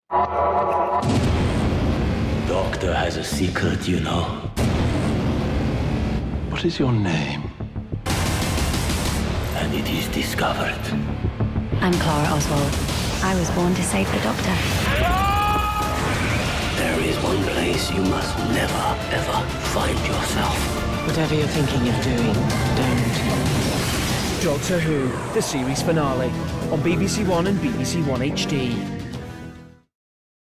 Doctor has a secret, you know. What is your name? And it is discovered. I'm Clara Oswald. I was born to save the Doctor. There is one place you must never, ever find yourself. Whatever you're thinking of doing, don't. Doctor Who, the series finale, on BBC One and BBC One HD.